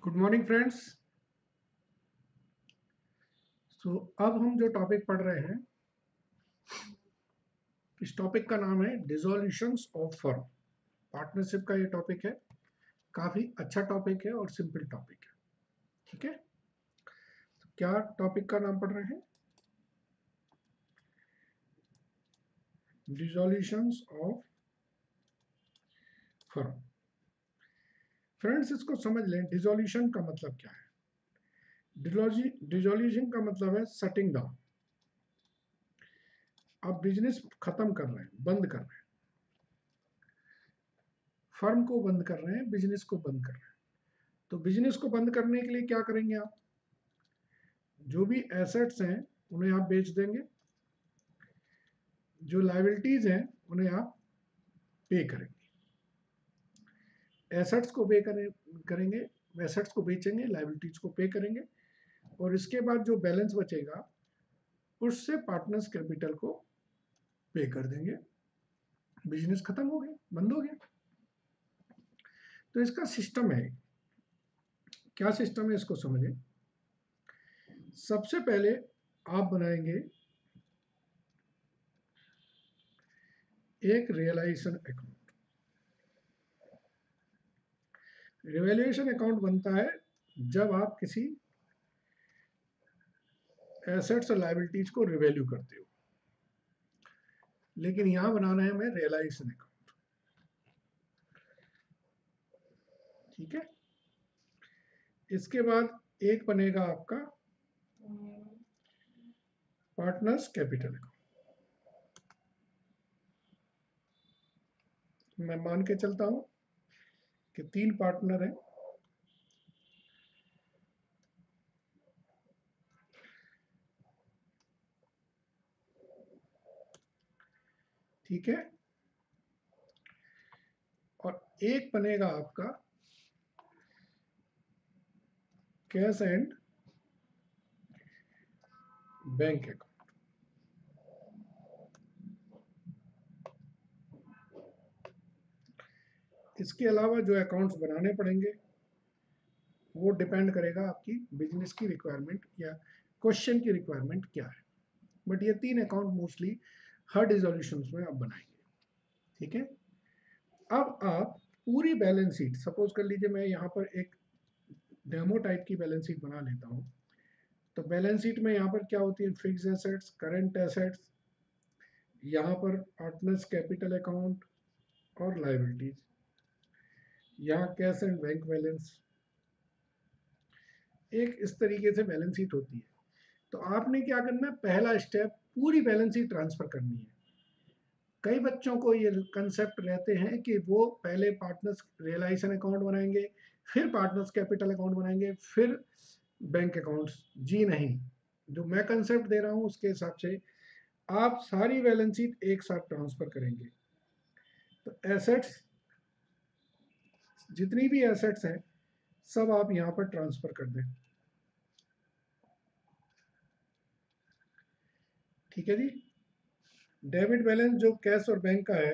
Good morning friends. अब हम जो टॉपिक पढ़ रहे हैं, इस टॉपिक का नाम है डिसोल्यूशंस ऑफ फर्म। पार्टनरशिप का ये टॉपिक है। काफ़ी अच्छा टॉपिक है और सिंपल टॉपिक है। ठीक है, तो क्या टॉपिक का नाम पढ़ रहे हैं? डिसोल्यूशंस ऑफ फर्म। फ्रेंड्स, इसको समझ लें, डिसोल्यूशन का मतलब क्या है। डिसोल्यूशन का मतलब है शटिंग डाउन। आप बिजनेस खत्म कर रहे हैं, बंद कर रहे हैं, फर्म को बंद कर रहे हैं, बिजनेस को बंद कर रहे हैं। तो बिजनेस को बंद करने के लिए क्या करेंगे आप? जो भी एसेट्स हैं उन्हें आप बेच देंगे, जो लायबिलिटीज हैं उन्हें आप पे करेंगे। एसेट्स को पे करेंगे, एसेट्स को बेचेंगे, लायबिलिटीज को पे करेंगे, और इसके बाद जो बैलेंस बचेगा उससे पार्टनर्स कैपिटल को पे कर देंगे। बिजनेस खत्म हो गया, बंद हो गया। तो इसका सिस्टम है, क्या सिस्टम है इसको समझें। सबसे पहले आप बनाएंगे एक रियलाइजेशन अकाउंट। रिवैल्यूएशन अकाउंट बनता है जब आप किसी एसेट्स और लायबिलिटीज को रिवैल्यू करते हो, लेकिन यहां बनाना है हमें रियलाइजेशन अकाउंट। ठीक है, इसके बाद एक बनेगा आपका पार्टनर्स कैपिटल अकाउंट। मैं मान के चलता हूं कि 3 पार्टनर हैं। ठीक है, और एक बनेगा आपका कैश एंड बैंक अकाउंट। इसके अलावा जो अकाउंट्स बनाने पड़ेंगे वो डिपेंड करेगा आपकी बिजनेस की रिक्वायरमेंट या क्वेश्चन की रिक्वायरमेंट क्या है। बट ये 3 अकाउंट मोस्टली हर डिसोल्यूशन में आप बनाएंगे। ठीक है, अब आप पूरी बैलेंस शीट, सपोज कर लीजिए मैं यहाँ पर एक डेमो टाइप की बैलेंस शीट बना लेता हूँ। तो बैलेंस शीट में यहाँ पर क्या होती है? फिक्स एसेट्स, करंट एसेट्स, यहाँ पर पार्टनर्स कैपिटल अकाउंट और लायबिलिटीज, यहाँ कैश एंड बैंक बैलेंस। एक इस तरीके से बैलेंस शीट होती है। तो आपने क्या करना है? पहला स्टेप, पूरी बैलेंस शीट ट्रांसफर करनी है। कई बच्चों को ये कंसेप्ट रहते हैं कि वो पहले पार्टनर्स रियलाइजेशन अकाउंट बनाएंगे, फिर पार्टनर्स कैपिटल अकाउंट बनाएंगे, फिर बैंक अकाउंट्स। जी नहीं, जो मैं कंसेप्ट दे रहा हूँ उसके हिसाब से आप सारी बैलेंस शीट एक साथ ट्रांसफर करेंगे। तो एसेट्स, जितनी भी एसेट्स हैं सब आप यहाँ पर ट्रांसफर कर दें। ठीक है जी। डेबिट बैलेंस जो कैश और बैंक का है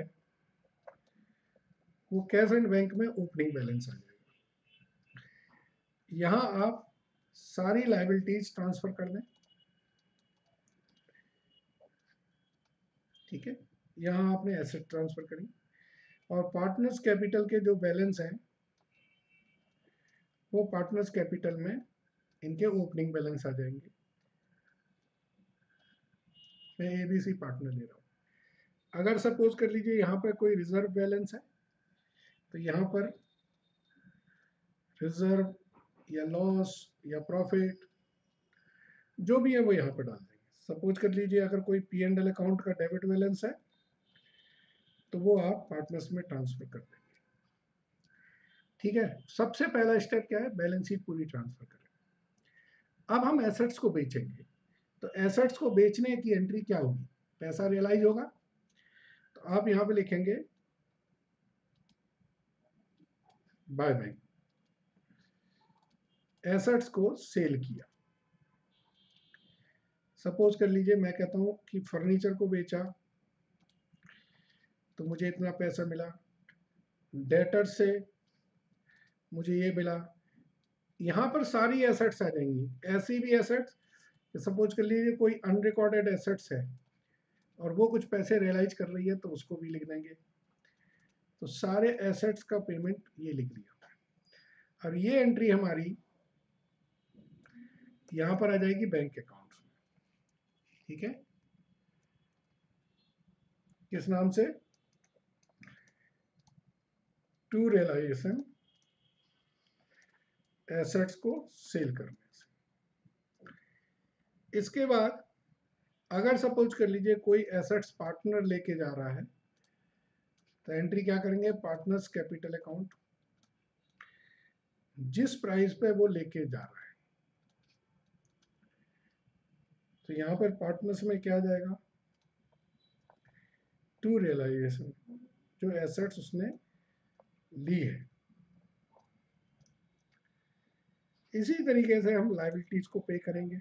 वो कैश एंड बैंक में ओपनिंग बैलेंस आ जाएगा। यहाँ आप सारी लायबिलिटीज ट्रांसफर कर दें। ठीक है, यहाँ आपने एसेट ट्रांसफर करी, और पार्टनर्स कैपिटल के जो बैलेंस हैं वो पार्टनर्स कैपिटल में इनके ओपनिंग बैलेंस आ जाएंगे। मैं एबीसी पार्टनर ले रहा हूँ। अगर सपोज कर लीजिए यहाँ पर कोई रिजर्व बैलेंस है, तो यहाँ पर रिजर्व या लॉस या प्रॉफिट जो भी है वो यहाँ पर डाल देंगे। सपोज कर लीजिए अगर कोई P&L अकाउंट का डेबिट बैलेंस है तो वो आप पार्टनर्स में ट्रांसफर कर देंगे। ठीक है, सबसे पहला स्टेप क्या है? बैलेंस शीट पूरी ट्रांसफर करें। अब हम एसेट्स को बेचेंगे, तो एसेट्स को बेचने की एंट्री क्या होगी? पैसा रियलाइज होगा। तो आप यहाँ पे लिखेंगे बाय बैंक, एसेट्स को सेल किया। सपोज कर लीजिए मैं कहता हूँ कि फर्नीचर को बेचा तो मुझे इतना पैसा मिला, डेटर से मुझे ये मिला, यहाँ पर सारी एसेट्स आ जाएंगी, ऐसी भी एसेट्स, सपोज कर लीजिए कोई अनरिकॉर्डेड एसेट्स है और वो कुछ पैसे रियलाइज कर रही है तो उसको भी लिख देंगे। तो सारे एसेट्स का पेमेंट ये लिख दिया। और ये एंट्री हमारी यहाँ पर आ जाएगी बैंक अकाउंट में। ठीक है, किस नाम से? टू रियलाइजेशन, एसेट्स को सेल करने से। इसके बाद अगर सपोज कर लीजिए कोई एसेट्स पार्टनर लेके जा रहा है तो एंट्री क्या करेंगे? पार्टनर्स कैपिटल अकाउंट, जिस प्राइस पे वो लेके जा रहा है। तो यहां पर पार्टनर्स में क्या जाएगा? टू रियलाइजेशन, जो एसेट्स उसने ली है। इसी तरीके से हम लायबिलिटीज को पे करेंगे।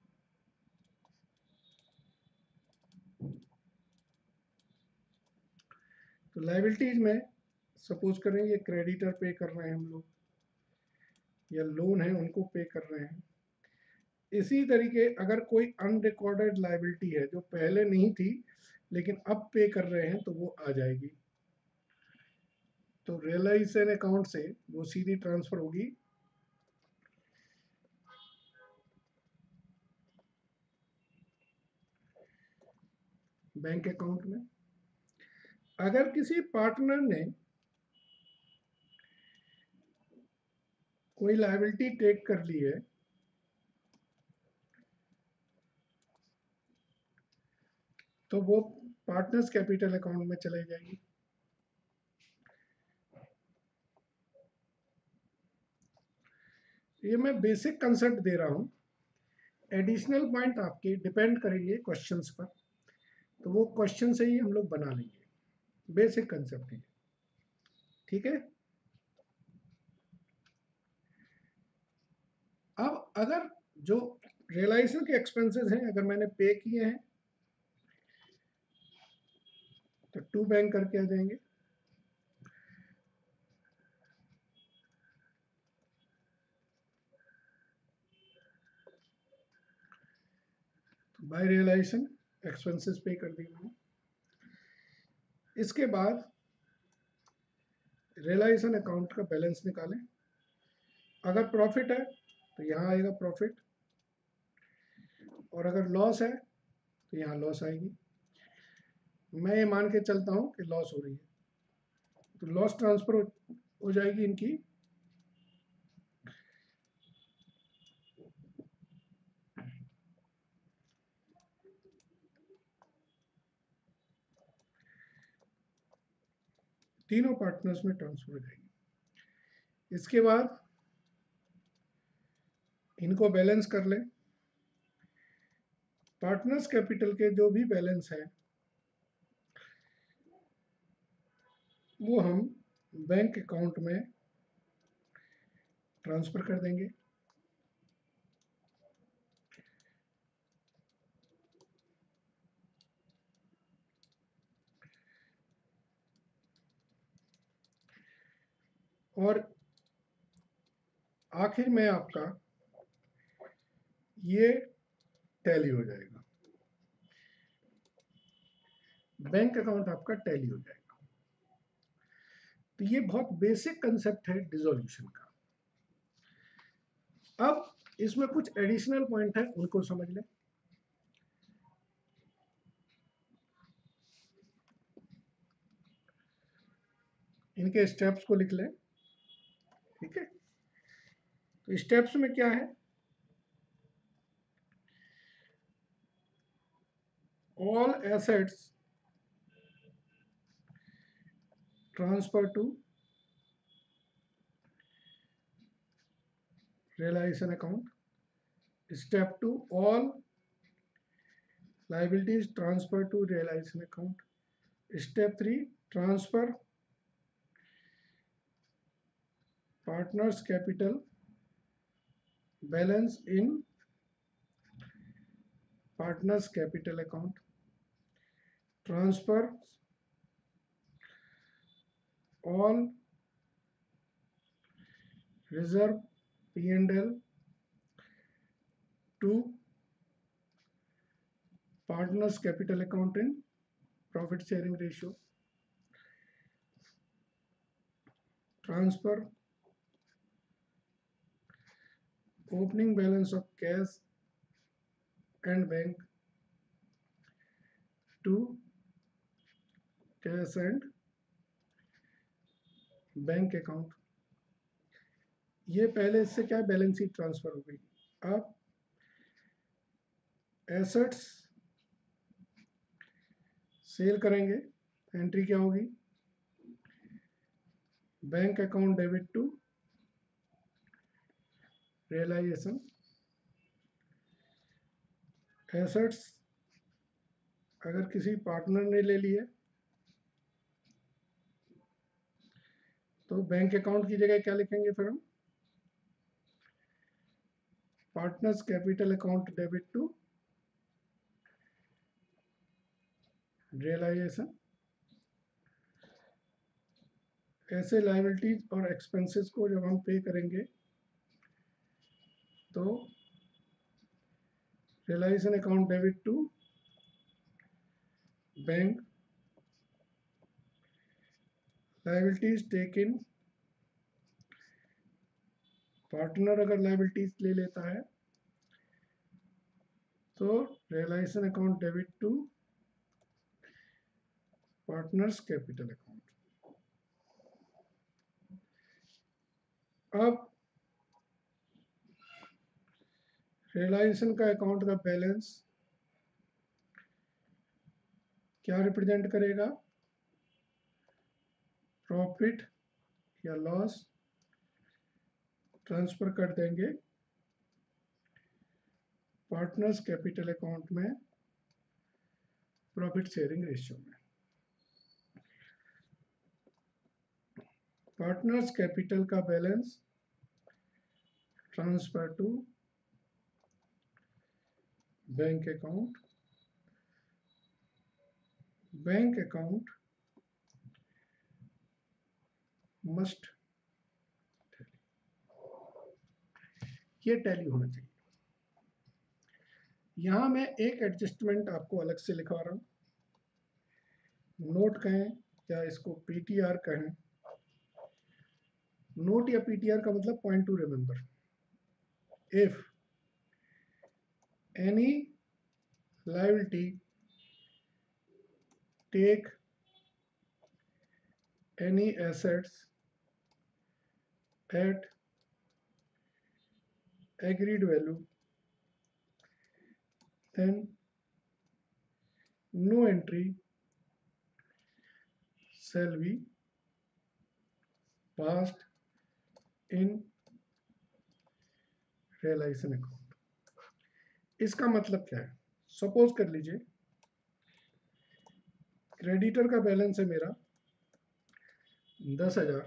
तो लायबिलिटीज में सपोज करेंगे क्रेडिटर पे कर रहे हैं हम लोग, या लोन है उनको पे कर रहे हैं। इसी तरीके अगर कोई अनरिकॉर्डेड लायबिलिटी है जो पहले नहीं थी लेकिन अब पे कर रहे हैं तो वो आ जाएगी। तो रियलाइजेशन अकाउंट से वो सीधी ट्रांसफर होगी बैंक अकाउंट में। अगर किसी पार्टनर ने कोई लायबिलिटी टेक कर ली है तो वो पार्टनर्स कैपिटल अकाउंट में चले जाएगी। ये मैं बेसिक कंसेप्ट दे रहा हूं, एडिशनल पॉइंट आपके डिपेंड करेंगे क्वेश्चंस पर, तो वो क्वेश्चन से ही हम लोग बना लेंगे। बेसिक कंसेप्ट है, ठीक है। अब अगर जो रियलाइजेशन के एक्सपेंसेस हैं अगर मैंने पे किए हैं तो टू बैंक करके आ जाएंगे। तो बाय रियलाइजेशन एक्सपेंसेस पे कर दिए मैंने। इसके बाद रियलाइजेशन अकाउंट का बैलेंस निकालें। अगर प्रॉफिट है तो यहाँ आएगा प्रॉफिट, और अगर लॉस है तो यहाँ लॉस आएगी। मैं ये मान के चलता हूँ कि लॉस हो रही है तो लॉस ट्रांसफर हो जाएगी इनकी तीनों पार्टनर्स में ट्रांसफर हो जाएगी। इसके बाद इनको बैलेंस कर लें। पार्टनर्स कैपिटल के जो भी बैलेंस है वो हम बैंक अकाउंट में ट्रांसफर कर देंगे। और आखिर में आपका ये टैली हो जाएगा, बैंक अकाउंट आपका टैली हो जाएगा। तो ये बहुत बेसिक कंसेप्ट है डिसोल्यूशन का। अब इसमें कुछ एडिशनल पॉइंट है उनको समझ लें। इनके स्टेप्स को लिख लें, ठीक है। तो स्टेप्स में क्या है? All assets transfer to realization account. Step 2, all liabilities transfer to realization account. Step 3, transfer partners capital balance in partners capital account. Transfer all reserve P&L to partners capital account in profit sharing ratio, transfer opening balance of cash and bank to cash and bank account. ये पहले इससे क्या balance sheet transfer हो गई। अब assets cell करेंगे, entry क्या होगी, bank account debit to realisation. Assets अगर किसी पार्टनर ने ले लिए तो बैंक अकाउंट की जगह क्या लिखेंगे फिर हम, partners capital account debit to realisation. ऐसे लायबिलिटीज और एक्सपेंसेस को जब हम पे करेंगे तो realisation account debit to bank, liabilities take in, partner अगर लायबिलिटीज ले लेता है तो realisation account debit to partners capital account. अब रियलाइजेशन का अकाउंट का बैलेंस क्या रिप्रेजेंट करेगा, प्रॉफिट या लॉस ट्रांसफर कर देंगे पार्टनर्स कैपिटल अकाउंट में प्रॉफिट शेयरिंग रेशियो में। पार्टनर्स कैपिटल का balance transfer to bank account, bank account must, ये टैली होना चाहिए। यहां मैं एक एडजस्टमेंट आपको अलग से लिखवा रहा हूं, नोट कहें या इसको पीटीआर कहें। नोट या पीटीआर का मतलब point to remember, if any liability take any assets at agreed value, then no entry shall be passed in realization account। इसका मतलब क्या है, सपोज कर लीजिए क्रेडिटर का बैलेंस है मेरा 10,000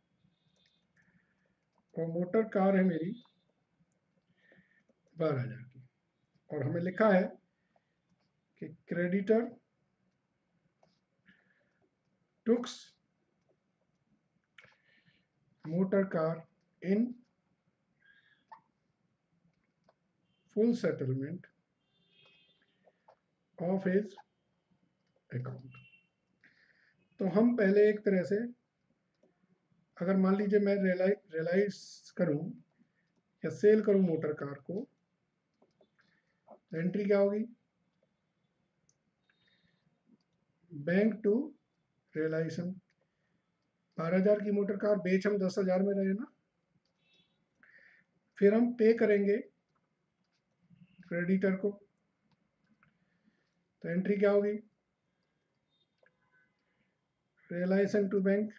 और मोटर कार है मेरी 12,000 की, और हमें लिखा है कि creditor took motor car in full settlement of his account. तो हम पहले एक तरह से, अगर मान लीजिए मैं रियलाइज करूं या सेल करूं मोटर कार को, तो एंट्री क्या होगी, बैंक टू रियलाइजेशन। 12,000 की मोटर कार बेच हम 10,000 में रहे ना, फिर हम पे करेंगे क्रेडिटर को, तो एंट्री क्या होगी, रियलाइजेशन टू बैंक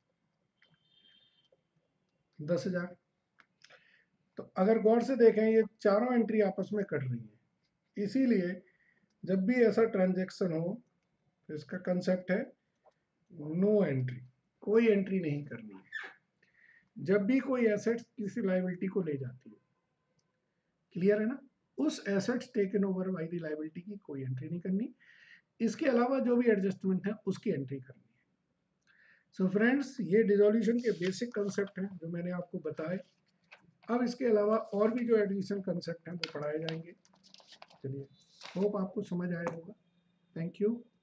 10,000। तो अगर गौर से देखें ये चारों एंट्री आपस में कट रही है, इसीलिए जब भी ऐसा ट्रांजैक्शन हो तो इसका कंसेप्ट है नो एंट्री, कोई एंट्री नहीं करनी है जब भी कोई एसेट्स किसी लायबिलिटी को ले जाती है। क्लियर है ना, उस assets taken over by the liability की कोई एंट्री नहीं करनी, इसके अलावा जो भी एडजस्टमेंट है उसकी एंट्री करनी है। सो फ्रेंड्स, ये डिसोल्यूशन के बेसिक कंसेप्ट हैं जो मैंने आपको बताए। अब इसके अलावा और भी जो एडिशन कंसेप्ट हैं वो पढ़ाए जाएंगे। चलिए, होप आपको समझ आया होगा। Thank you.